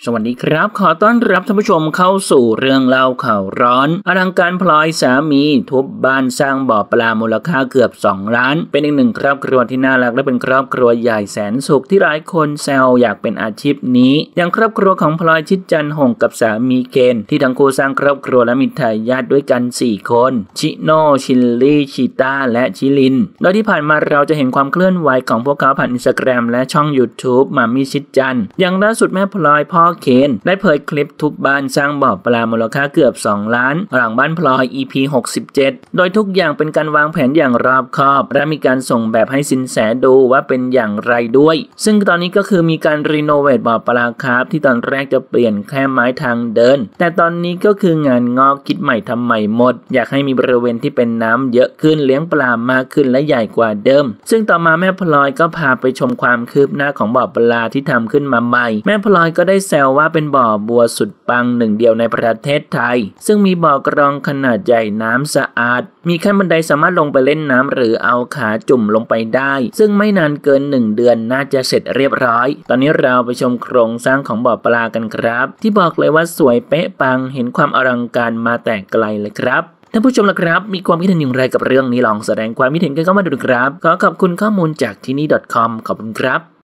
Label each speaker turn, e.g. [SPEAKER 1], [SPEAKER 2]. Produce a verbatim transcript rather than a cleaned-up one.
[SPEAKER 1] สวัสดีครับขอต้อนรับท่านผู้ชมเข้าสู่เรื่องเล่าข่าวร้อนอลังการพลอยสามีทุบบ้านสร้างบ่อปลามูลค่าเกือบสองล้านเป็นอีกหนึ่งครอบครัวที่น่ารักและเป็นครอบครัวใหญ่แสนสุขที่หลายคนแซวอยากเป็นอาชีพนี้อย่างครอบครัวของพลอยชิดจันทร์หงกับสามีเคนที่ทั้งคู่สร้างครอบครัวและมีทายาทด้วยกันสี่คนชิโนชิลลี่ชิต้าและชิลินโดยที่ผ่านมาเราจะเห็นความเคลื่อนไหวของพวกเขาผ่าน Instagram และช่อง YouTube มามีชิดจันทร์อย่างล่าสุดแม่พลอยพ่อเคนได้เผยคลิปทุบบ้านสร้างบ่อปลามูลค่าเกือบสองล้านหลังบ้านพลอย อี พี หกสิบเจ็ดโดยทุกอย่างเป็นการวางแผนอย่างรอบคอบและมีการส่งแบบให้สินแสดูว่าเป็นอย่างไรด้วยซึ่งตอนนี้ก็คือมีการรีโนเวทบ่อปลาคาร์ฟที่ตอนแรกจะเปลี่ยนแค่ไม้ทางเดินแต่ตอนนี้ก็คืองานงอกคิดใหม่ทำใหม่หมดอยากให้มีบริเวณที่เป็นน้ำเยอะขึ้นเลี้ยงปลามากขึ้นและใหญ่กว่าเดิมซึ่งต่อมาแม่พลอยก็พาไปชมความคืบหน้าของบ่อปลาที่ทำขึ้นมาใหม่แม่พลอยก็ได้แซวว่าเป็นบ่อบัวสุดปังหนึ่งเดียวในประเทศไทยซึ่งมีบ่อกรองขนาดใหญ่น้ำสะอาดมีขั้นบันไดสามารถลงไปเล่นน้ำหรือเอาขาจุ่มลงไปได้ซึ่งไม่นานเกินหนึ่งเดือนน่าจะเสร็จเรียบร้อยตอนนี้เราไปชมโครงสร้างของบ่อปลากันครับที่บอกเลยว่าสวยเป๊ะปังเห็นความอลังการมาแต่ไกลเลยครับท่านผู้ชมล่ะครับมีความคิดเห็นอย่างไรกับเรื่องนี้ลองแสดงความคิดเห็นกันเข้ามาดูครับขอขอบคุณข้อมูลจากที่นี่ .com ขอบคุณครับ